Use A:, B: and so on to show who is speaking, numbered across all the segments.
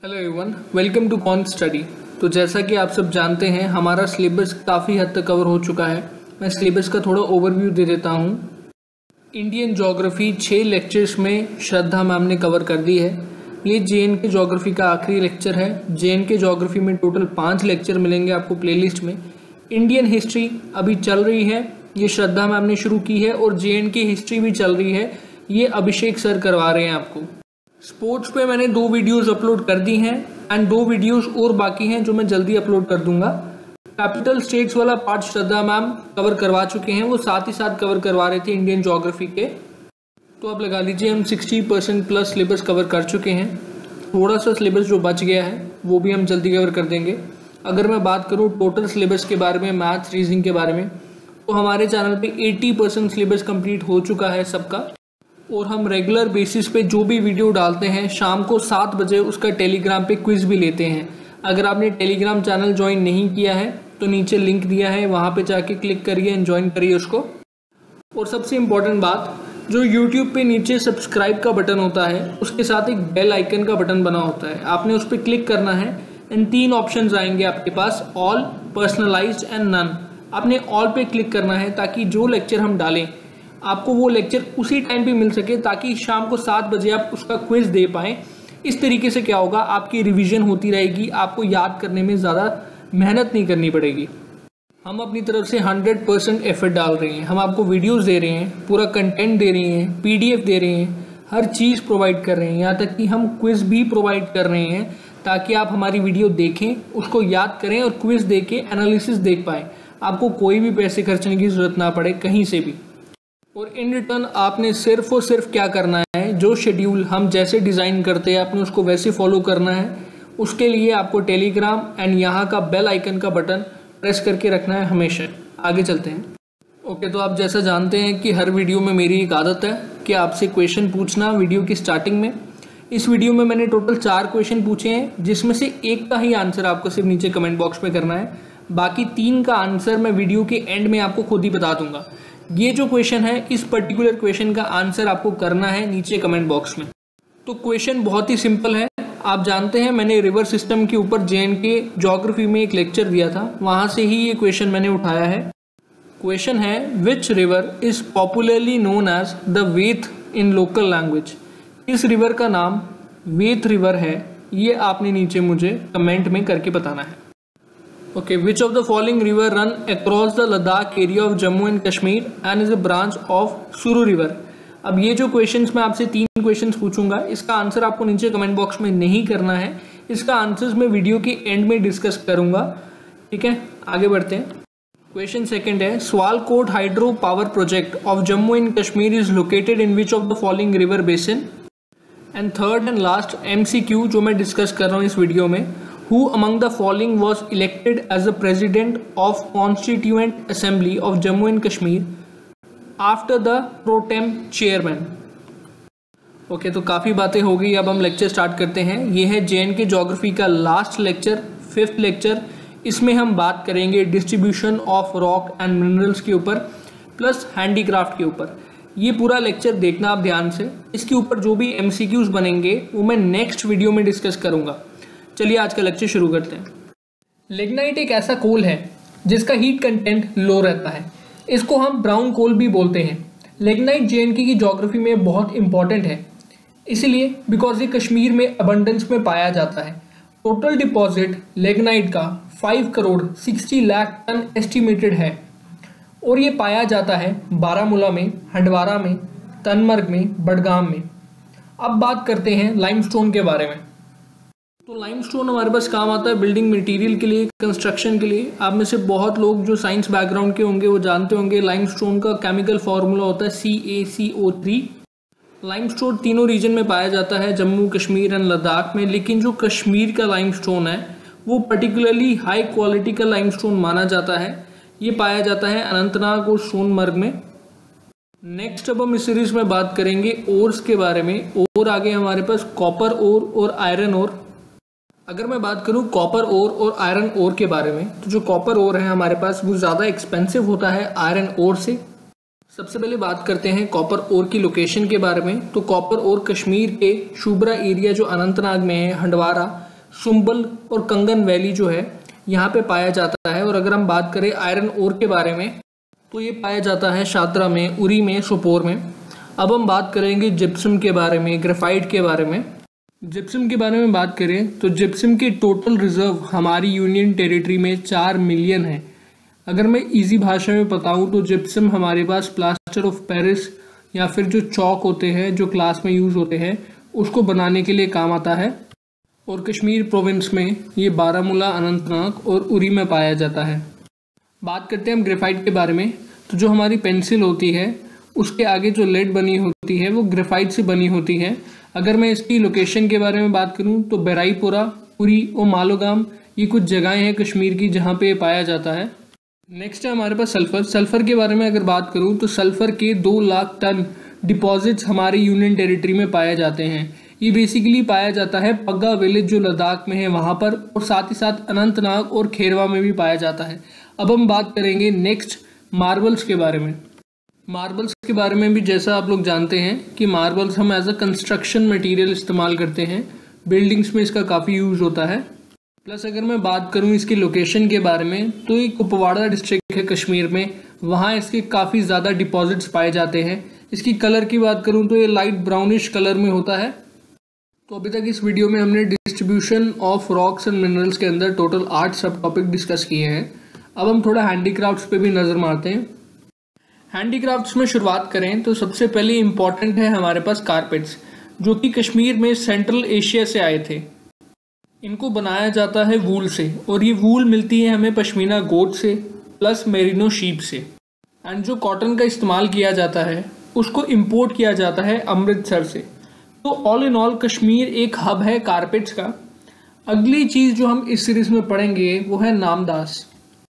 A: Hello everyone, welcome to con study. तो जैसा कि आप सब जानते हैं हमारा सिलेबस काफ़ी हद तक कवर हो चुका है। मैं सिलेबस का थोड़ा ओवरव्यू दे देता हूँ। इंडियन ज्योग्राफी 6 लेक्चर्स में श्रद्धा मैम ने कवर कर दी है। ये JNK ज्योग्राफी का आखिरी लेक्चर है। JNK ज्योग्राफी में टोटल 5 लेक्चर मिलेंगे आपको प्लेलिस्ट में। इंडियन हिस्ट्री अभी चल रही है, ये श्रद्धा मैम ने शुरू की है, और JNK हिस्ट्री भी चल रही है, ये अभिषेक सर करवा रहे हैं आपको। स्पोर्ट्स पे मैंने 2 वीडियोस अपलोड कर दी हैं एंड 2 वीडियोस और बाकी हैं जो मैं जल्दी अपलोड कर दूंगा। कैपिटल स्टेट्स वाला पार्ट श्रद्धा मैम कवर करवा चुके हैं, वो साथ ही साथ कवर करवा रहे थे इंडियन ज्योग्राफी के। तो आप लगा लीजिए हम 60% प्लस सिलेबस कवर कर चुके हैं। थोड़ा सा सिलेबस जो बच गया है वो भी हम जल्दी कवर कर देंगे। अगर मैं बात करूँ टोटल सिलेबस के बारे में, मैथ्स रीजनिंग के बारे में, तो हमारे चैनल पे 80% सिलेबस कंप्लीट हो चुका है सबका। और हम रेगुलर बेसिस पे जो भी वीडियो डालते हैं शाम को 7 बजे उसका टेलीग्राम पे क्विज भी लेते हैं। अगर आपने टेलीग्राम चैनल ज्वाइन नहीं किया है तो नीचे लिंक दिया है, वहाँ पे जाके क्लिक करिए एंड ज्वाइन करिए उसको। और सबसे इम्पॉर्टेंट बात, जो यूट्यूब पे नीचे सब्सक्राइब का बटन होता है उसके साथ एक बेल आइकन का बटन बना होता है, आपने उस पर क्लिक करना है एंड 3 ऑप्शन आएंगे आपके पास, ऑल, पर्सनलाइज्ड एंड नन। आपने ऑल पे क्लिक करना है ताकि जो लेक्चर हम डालें आपको वो लेक्चर उसी टाइम पे मिल सके, ताकि शाम को 7 बजे आप उसका क्विज दे पाएँ। इस तरीके से क्या होगा, आपकी रिवीजन होती रहेगी, आपको याद करने में ज़्यादा मेहनत नहीं करनी पड़ेगी। हम अपनी तरफ से 100% एफर्ट डाल रहे हैं। हम आपको वीडियोस दे रहे हैं, पूरा कंटेंट दे रहे हैं, PDF दे रहे हैं, हर चीज़ प्रोवाइड कर रहे हैं, यहाँ तक कि हम क्विज भी प्रोवाइड कर रहे हैं ताकि आप हमारी वीडियो देखें, उसको याद करें और क्विज दे के एनालिसिस देख पाएँ। आपको कोई भी पैसे खर्चने की ज़रूरत ना पड़े कहीं से भी। और इन रिटर्न आपने सिर्फ और सिर्फ क्या करना है, जो शेड्यूल हम जैसे डिज़ाइन करते हैं आपने उसको वैसे फॉलो करना है। उसके लिए आपको टेलीग्राम एंड यहाँ का बेल आइकन का बटन प्रेस करके रखना है हमेशा। आगे चलते हैं। ओके, तो आप जैसा जानते हैं कि हर वीडियो में मेरी एक आदत है कि आपसे क्वेश्चन पूछना वीडियो की स्टार्टिंग में। इस वीडियो में मैंने टोटल 4 क्वेश्चन पूछे हैं, जिसमें से एक का ही आंसर आपको सिर्फ नीचे कमेंट बॉक्स में करना है। बाकी 3 का आंसर मैं वीडियो के एंड में आपको खुद ही बता दूंगा। ये जो क्वेश्चन है, इस पर्टिकुलर क्वेश्चन का आंसर आपको करना है नीचे कमेंट बॉक्स में। तो क्वेश्चन बहुत ही सिंपल है। आप जानते हैं मैंने रिवर सिस्टम के ऊपर JNK ज्योग्राफी में एक लेक्चर दिया था, वहाँ से ही ये क्वेश्चन मैंने उठाया है। क्वेश्चन है, which river is popularly known as the Veth in local language. इस रिवर का नाम वेथ रिवर है, ये आपने नीचे मुझे कमेंट में करके बताना है। Okay, which of the following river run across the Ladakh area of Jammu and Kashmir and is a branch of Suru river? अब ये जो क्वेश्चंस मैं आपसे 3 क्वेश्चंस पूछूंगा, इसका आंसर आपको नीचे कमेंट बॉक्स में नहीं करना है, इसका आंसर्स मैं वीडियो के एंड में डिस्कस करूंगा। ठीक है, आगे बढ़ते हैं। क्वेश्चन सेकंड है, Sawalkot hydro power project of Jammu and Kashmir is located in which of the following river basin. And third and last MCQ जो मैं डिस्कस कर रहा हूँ इस वीडियो में, Who among the following was elected as the President of Constituent Assembly of Jammu and Kashmir after the pro tem chairman? Okay, तो काफ़ी बातें हो गई, अब हम लेक्चर स्टार्ट करते हैं। ये है JNK ज्योग्राफी का लास्ट लेक्चर, 5th लेक्चर। इसमें हम बात करेंगे distribution of rock and minerals के ऊपर प्लस हैंडीक्राफ्ट के ऊपर। ये पूरा लेक्चर देखना आप ध्यान से। इसके ऊपर जो भी MCQs बनेंगे वो मैं नेक्स्ट वीडियो में डिस्कस करूँगा। चलिए आज का लेक्चर शुरू करते हैं। लिग्नाइट एक ऐसा कोल है जिसका हीट कंटेंट लो रहता है, इसको हम ब्राउन कोल भी बोलते हैं। लिग्नाइट JNK की ज्योग्राफी में बहुत इंपॉर्टेंट है, इसलिए बिकॉज ये कश्मीर में अबंडेंस में पाया जाता है। टोटल डिपॉजिट लिग्नाइट का 5 करोड़ 60 लाख टन एस्टिमेटेड है, और ये पाया जाता है बारामूला में, हंडवारा में, तनमर्ग में, बडगाम में। अब बात करते हैं लाइमस्टोन के बारे में। तो लाइमस्टोन हमारे पास काम आता है बिल्डिंग मटेरियल के लिए, कंस्ट्रक्शन के लिए। आप में से बहुत लोग जो साइंस बैकग्राउंड के होंगे वो जानते होंगे लाइमस्टोन का केमिकल फार्मूला होता है CaCO3। लाइमस्टोन तीनों रीजन में पाया जाता है, जम्मू कश्मीर एंड लद्दाख में, लेकिन जो कश्मीर का लाइमस्टोन है वो पर्टिकुलरली हाई क्वालिटी का लाइमस्टोन माना जाता है। ये पाया जाता है अनंतनाग और सोनमर्ग में। नेक्स्ट अब हम इस सीरीज में बात करेंगे ओर्स के बारे में। और आगे हमारे पास कॉपर ओर और आयरन ओर। अगर मैं बात करूं कॉपर ओर और आयरन ओर के बारे में, तो जो कॉपर ओर है हमारे पास वो ज़्यादा एक्सपेंसिव होता है आयरन ओर से। सबसे पहले बात करते हैं कॉपर ओर की लोकेशन के बारे में। तो कॉपर ओर कश्मीर के शुबरा एरिया जो अनंतनाग में है, हंडवारा, सुंबल और कंगन वैली जो है यहाँ पे पाया जाता है। और अगर हम बात करें आयरन ओर के बारे में तो ये पाया जाता है शात्रा में, उरी में, सोपोर में। अब हम बात करेंगे जिप्सम के बारे में, ग्रेफाइट के बारे में। जिप्सम के बारे में बात करें तो जिप्सम की टोटल रिजर्व हमारी यूनियन टेरिटरी में 4 मिलियन है। अगर मैं इजी भाषा में बताऊं तो जिप्सम हमारे पास प्लास्टर ऑफ पेरिस या फिर जो चौक होते हैं जो क्लास में यूज़ होते हैं उसको बनाने के लिए काम आता है। और कश्मीर प्रोविंस में ये बारामूला, अनंतनाग और उरी में पाया जाता है। बात करते हैं हम ग्रेफाइट के बारे में। तो जो हमारी पेंसिल होती है उसके आगे जो लेड बनी होती है वो ग्रेफाइट से बनी होती है। अगर मैं इसकी लोकेशन के बारे में बात करूं तो बेराईपुरा, उरी और मालोगाम ये कुछ जगहें हैं कश्मीर की जहां पे पाया जाता है। नेक्स्ट है हमारे पास सल्फ़र। सल्फ़र के बारे में अगर बात करूं तो सल्फ़र के 2 लाख टन डिपॉजिट्स हमारे यूनियन टेरिटरी में पाए जाते हैं। ये बेसिकली पाया जाता है पग्गा विलेज जो लद्दाख में है वहाँ पर, और साथ ही साथ अनंतनाग और खेरवा में भी पाया जाता है। अब हम बात करेंगे नेक्स्ट मार्बल्स के बारे में। मार्बल्स के बारे में भी जैसा आप लोग जानते हैं कि मार्बल्स हम एज अ कंस्ट्रक्शन मटेरियल इस्तेमाल करते हैं, बिल्डिंग्स में इसका काफ़ी यूज़ होता है। प्लस अगर मैं बात करूं इसकी लोकेशन के बारे में तो ये कुपवाड़ा डिस्ट्रिक्ट है कश्मीर में, वहाँ इसके काफ़ी ज़्यादा डिपॉजिट्स पाए जाते हैं। इसकी कलर की बात करूं तो ये लाइट ब्राउनिश कलर में होता है। तो अभी तक इस वीडियो में हमने distribution of rocks and minerals के अंदर टोटल 8 सब टॉपिक डिस्कस किए हैं। अब हम थोड़ा हैंडीक्राफ्ट्स पे भी नज़र मारते हैं। हैंडीक्राफ्ट्स में शुरुआत करें तो सबसे पहले इम्पॉर्टेंट है हमारे पास कारपेट्स, जो कि कश्मीर में सेंट्रल एशिया से आए थे। इनको बनाया जाता है वूल से, और ये वूल मिलती है हमें पश्मीना गोट से प्लस मेरिनो शीप से। एंड जो कॉटन का इस्तेमाल किया जाता है उसको इम्पोर्ट किया जाता है अमृतसर से। तो ऑल इन ऑल कश्मीर एक हब है कारपेट्स का। अगली चीज़ जो हम इस सीरीज़ में पढ़ेंगे वो है नामदास।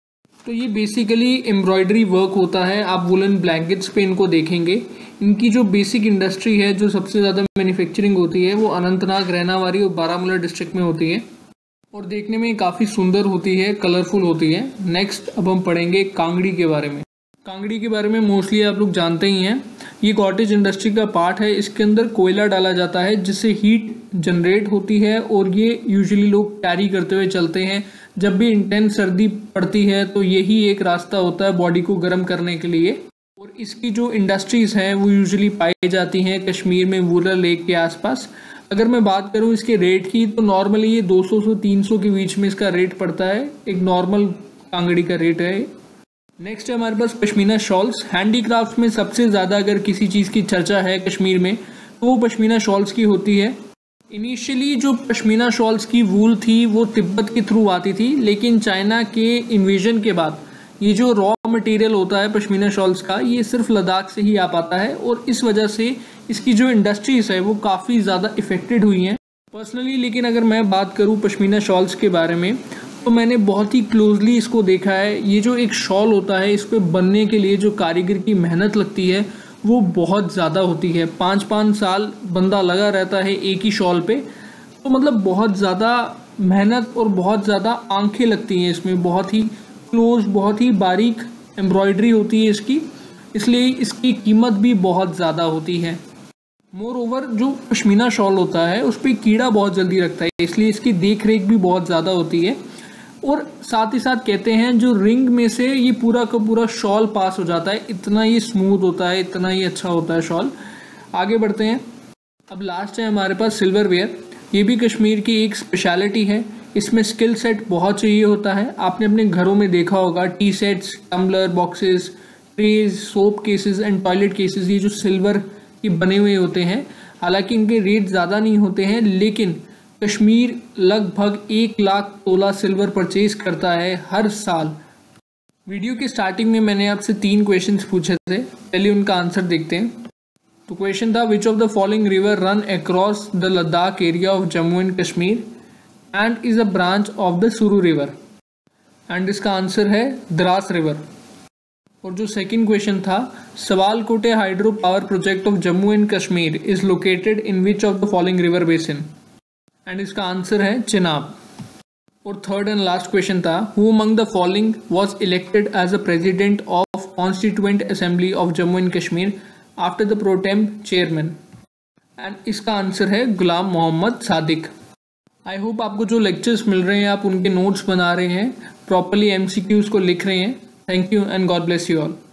A: तो ये बेसिकली एम्ब्रॉयडरी वर्क होता है। आप वुलन ब्लैंकेट्स पे इनको देखेंगे। इनकी जो बेसिक इंडस्ट्री है, जो सबसे ज़्यादा मैन्युफैक्चरिंग होती है, वो अनंतनाग, रैनावारी और बारामूला डिस्ट्रिक्ट में होती है, और देखने में काफ़ी सुंदर होती है, कलरफुल होती है। नेक्स्ट अब हम पढ़ेंगे कांगड़ी के बारे में। कांगड़ी के बारे में मोस्टली आप लोग जानते ही हैं, ये कॉटेज इंडस्ट्री का पार्ट है। इसके अंदर कोयला डाला जाता है जिससे हीट जनरेट होती है, और ये यूजुअली लोग कैरी करते हुए चलते हैं। जब भी इंटेंस सर्दी पड़ती है तो यही एक रास्ता होता है बॉडी को गर्म करने के लिए। और इसकी जो इंडस्ट्रीज़ हैं वो यूजुअली पाई जाती हैं कश्मीर में, वुलर लेक के आसपास। अगर मैं बात करूं इसके रेट की तो नॉर्मली ये 200 से 300 के बीच में इसका रेट पड़ता है। एक नॉर्मल कांगड़ी का रेट है। नेक्स्ट है हमारे पास पश्मीना शॉल्स। हैंडीक्राफ्ट में सबसे ज़्यादा अगर किसी चीज़ की चर्चा है कश्मीर में तो वो पश्मीना शॉल्स की होती है। इनिशियली जो पश्मीना शॉल्स की वूल थी वो तिब्बत के थ्रू आती थी, लेकिन चाइना के इन्वेजन के बाद ये जो रॉ मटेरियल होता है पश्मीना शॉल्स का, ये सिर्फ लद्दाख से ही आ पाता है, और इस वजह से इसकी जो इंडस्ट्रीज़ है वो काफ़ी ज़्यादा इफ़ेक्टेड हुई हैं पर्सनली। लेकिन अगर मैं बात करूँ पश्मीना शॉल्स के बारे में तो मैंने बहुत ही क्लोजली इसको देखा है। ये जो एक शॉल होता है, इस पर बनने के लिए जो कारीगर की मेहनत लगती है वो बहुत ज़्यादा होती है। 5-5 साल बंदा लगा रहता है एक ही शॉल पे। तो मतलब बहुत ज़्यादा मेहनत और बहुत ज़्यादा आंखें लगती हैं इसमें, बहुत ही क्लोज, बहुत ही बारीक एम्ब्रॉयडरी होती है इसकी, इसलिए इसकी कीमत भी बहुत ज़्यादा होती है। मोर ओवर जो पश्मीना शॉल होता है उस पर कीड़ा बहुत जल्दी लगता है, इसलिए इसकी देख रेख भी बहुत ज़्यादा होती है। और साथ ही साथ कहते हैं जो रिंग में से ये पूरा का पूरा शॉल पास हो जाता है, इतना ही स्मूथ होता है, इतना ही अच्छा होता है शॉल। आगे बढ़ते हैं। अब लास्ट है हमारे पास सिल्वरवेयर। ये भी कश्मीर की एक स्पेशलिटी है। इसमें स्किल सेट बहुत चाहिए होता है। आपने अपने घरों में देखा होगा tea sets, tumbler, boxes, trays, soap cases and toilet cases, ये जो सिल्वर के बने हुए होते हैं। हालांकि इनके रेट ज़्यादा नहीं होते हैं, लेकिन कश्मीर लगभग 1 लाख तोला सिल्वर परचेज करता है हर साल। वीडियो के स्टार्टिंग में मैंने आपसे 3 क्वेश्चंस पूछे थे, पहले उनका आंसर देखते हैं। तो क्वेश्चन था which of the following river run across the Ladakh area of Jammu and Kashmir and is a branch of the Suru river, and इसका आंसर है द्रास रिवर। और जो सेकंड क्वेश्चन था Sawalkot hydro power project of Jammu and Kashmir is located in which of the following river basin, and इसका answer है चिनाब। और third and last question था who among the following was elected as a president of constituent assembly of Jammu and Kashmir after the pro tem chairman, and इसका answer है Ghulam Mohammad Sadiq. I hope आपको जो lectures मिल रहे हैं आप उनके नोट्स बना रहे हैं, प्रॉपरली MCQs को लिख रहे हैं। Thank you and God bless you all.